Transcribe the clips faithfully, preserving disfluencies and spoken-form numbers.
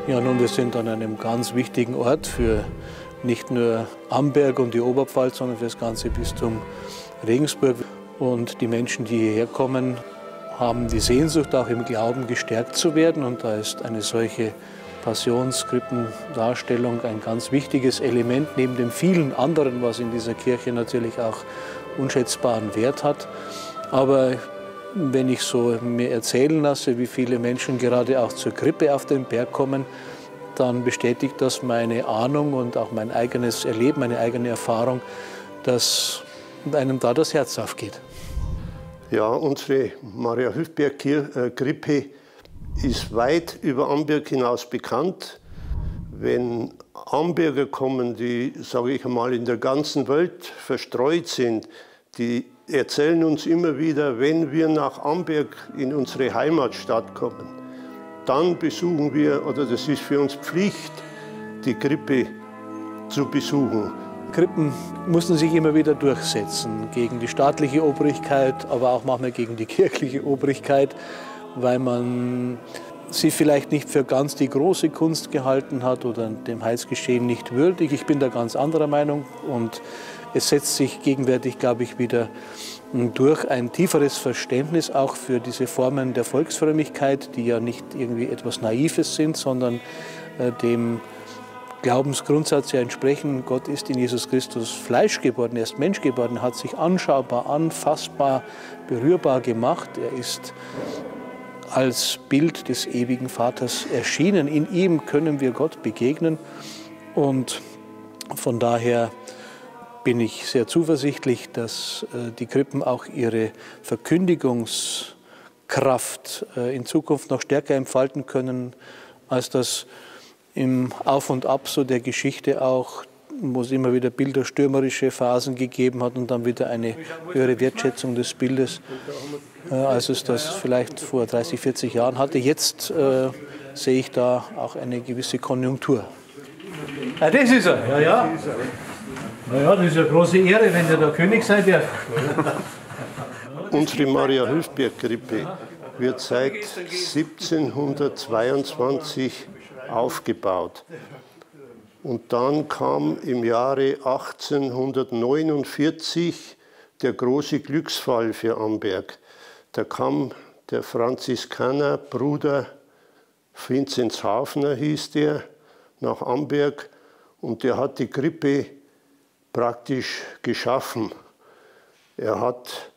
Ja, nun, wir sind an einem ganz wichtigen Ort für nicht nur Amberg und die Oberpfalz, sondern für das ganze Bistum Regensburg. Und die Menschen, die hierher kommen, haben die Sehnsucht, auch im Glauben gestärkt zu werden. Und da ist eine solche Passionskrippendarstellung ein ganz wichtiges Element, neben dem vielen anderen, was in dieser Kirche natürlich auch unschätzbaren Wert hat. Aber wenn ich so mir erzählen lasse, wie viele Menschen gerade auch zur Krippe auf den Berg kommen, dann bestätigt das meine Ahnung und auch mein eigenes Erleben, meine eigene Erfahrung, dass einem da das Herz aufgeht. Ja, unsere Maria-Hilfberg-Krippe ist weit über Amberg hinaus bekannt. Wenn Amberger kommen, die, sage ich einmal, in der ganzen Welt verstreut sind, die erzählen uns immer wieder, wenn wir nach Amberg in unsere Heimatstadt kommen, dann besuchen wir, oder das ist für uns Pflicht, die Krippe zu besuchen. Krippen mussten sich immer wieder durchsetzen gegen die staatliche Obrigkeit, aber auch manchmal gegen die kirchliche Obrigkeit, weil man sie vielleicht nicht für ganz die große Kunst gehalten hat oder dem Heilsgeschehen nicht würdig. Ich bin da ganz anderer Meinung und es setzt sich gegenwärtig, glaube ich, wieder durch ein tieferes Verständnis auch für diese Formen der Volksfrömmigkeit, die ja nicht irgendwie etwas Naives sind, sondern äh, dem Glaubensgrundsatz ja entsprechen. Gott ist in Jesus Christus Fleisch geworden, er ist Mensch geworden, er hat sich anschaubar, anfassbar, berührbar gemacht. Er ist als Bild des ewigen Vaters erschienen. In ihm können wir Gott begegnen und von daher bin ich sehr zuversichtlich, dass äh, die Krippen auch ihre Verkündigungskraft äh, in Zukunft noch stärker entfalten können, als das im Auf und Ab so der Geschichte auch, wo es immer wieder bilderstürmerische Phasen gegeben hat und dann wieder eine höhere Wertschätzung des Bildes, äh, als es das vielleicht vor dreißig, vierzig Jahren hatte. Jetzt äh, sehe ich da auch eine gewisse Konjunktur. Ah, das ist er, ja, ja. Naja, das ist eine große Ehre, wenn ihr der König seid. Ja. Unsere Maria-Hilfberg-Krippe wird seit siebzehnhundertzweiundzwanzig aufgebaut. Und dann kam im Jahre achtzehnhundertneunundvierzig der große Glücksfall für Amberg. Da kam der Franziskanerbruder Vinzenz Hafner, hieß der, nach Amberg und der hat die Krippe praktisch geschaffen. Er hat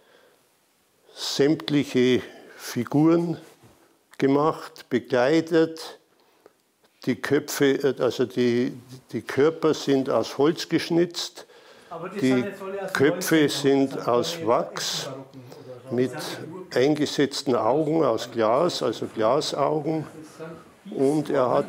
sämtliche Figuren gemacht, begleitet. Die Köpfe, also die, die Körper sind aus Holz geschnitzt, die Köpfe sind aus Wachs mit eingesetzten Augen aus Glas, also Glasaugen. Und er hat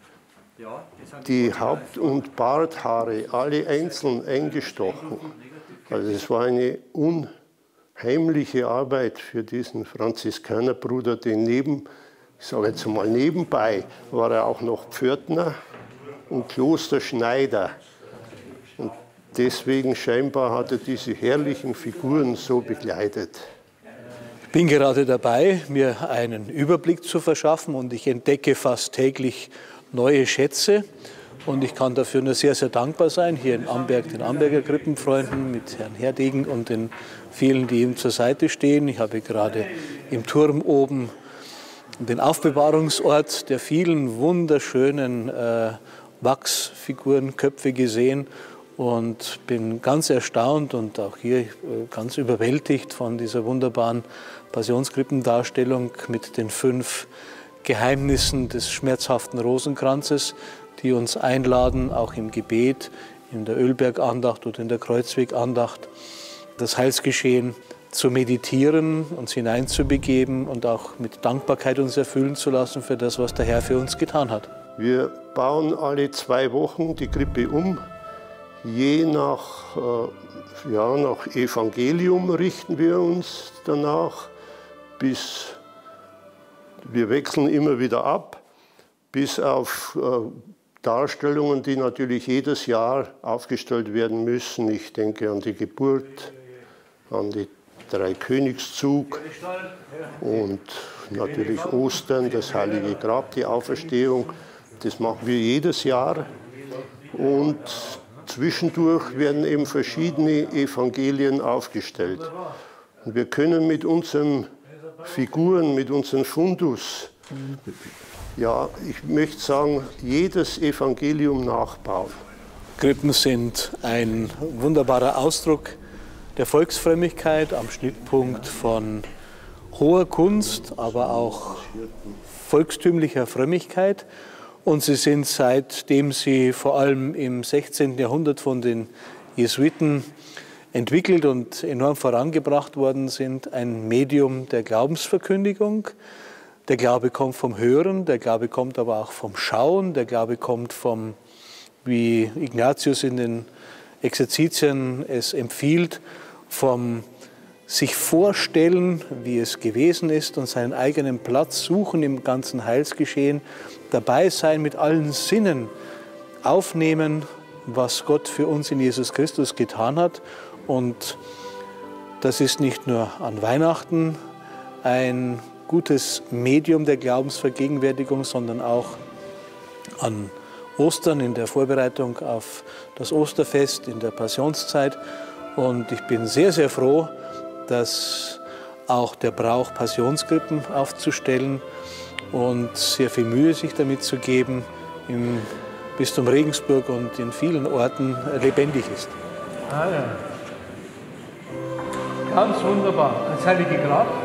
die Haupt- und Barthaare alle einzeln eingestochen. Also es war eine unheimliche Arbeit für diesen Franziskanerbruder, den neben, ich sage jetzt mal nebenbei, war er auch noch Pförtner und Klosterschneider. Und deswegen scheinbar hat er diese herrlichen Figuren so begleitet. Ich bin gerade dabei, mir einen Überblick zu verschaffen und ich entdecke fast täglich neue Schätze und ich kann dafür nur sehr, sehr dankbar sein, hier in Amberg den Amberger Krippenfreunden mit Herrn Herdegen und den vielen, die ihm zur Seite stehen. Ich habe gerade im Turm oben den Aufbewahrungsort der vielen wunderschönen äh, Wachsfiguren, Köpfe gesehen und bin ganz erstaunt und auch hier äh, ganz überwältigt von dieser wunderbaren Passionskrippendarstellung mit den fünf Geheimnissen des schmerzhaften Rosenkranzes, die uns einladen, auch im Gebet, in der Ölbergandacht oder in der Kreuzwegandacht, das Heilsgeschehen zu meditieren, uns hineinzubegeben und auch mit Dankbarkeit uns erfüllen zu lassen für das, was der Herr für uns getan hat. Wir bauen alle zwei Wochen die Krippe um. Je nach, äh, ja, nach Evangelium richten wir uns danach, bis wir wechseln immer wieder ab, bis auf äh, Darstellungen, die natürlich jedes Jahr aufgestellt werden müssen. Ich denke an die Geburt, an den Dreikönigszug und natürlich Ostern, das Heilige Grab, die Auferstehung. Das machen wir jedes Jahr. Und zwischendurch werden eben verschiedene Evangelien aufgestellt. Und wir können mit unseren Figuren, mit unserem Fundus, ja, ich möchte sagen, jedes Evangelium nachbauen. Krippen sind ein wunderbarer Ausdruck der Volksfrömmigkeit am Schnittpunkt von hoher Kunst, aber auch volkstümlicher Frömmigkeit. Und sie sind, seitdem sie vor allem im sechzehnten Jahrhundert von den Jesuiten entwickelt und enorm vorangebracht worden sind, ein Medium der Glaubensverkündigung. Der Glaube kommt vom Hören, der Glaube kommt aber auch vom Schauen, der Glaube kommt vom, wie Ignatius in den Exerzitien es empfiehlt, vom sich vorstellen, wie es gewesen ist und seinen eigenen Platz suchen im ganzen Heilsgeschehen, dabei sein mit allen Sinnen, aufnehmen, was Gott für uns in Jesus Christus getan hat. Und das ist nicht nur an Weihnachten ein gutes Medium der Glaubensvergegenwärtigung, sondern auch an Ostern in der Vorbereitung auf das Osterfest, in der Passionszeit. Und ich bin sehr, sehr froh, dass auch der Brauch, Passionskrippen aufzustellen und sehr viel Mühe sich damit zu geben, im Bistum Regensburg und in vielen Orten lebendig ist. Ah ja. Ganz wunderbar. Das Heilige Grab.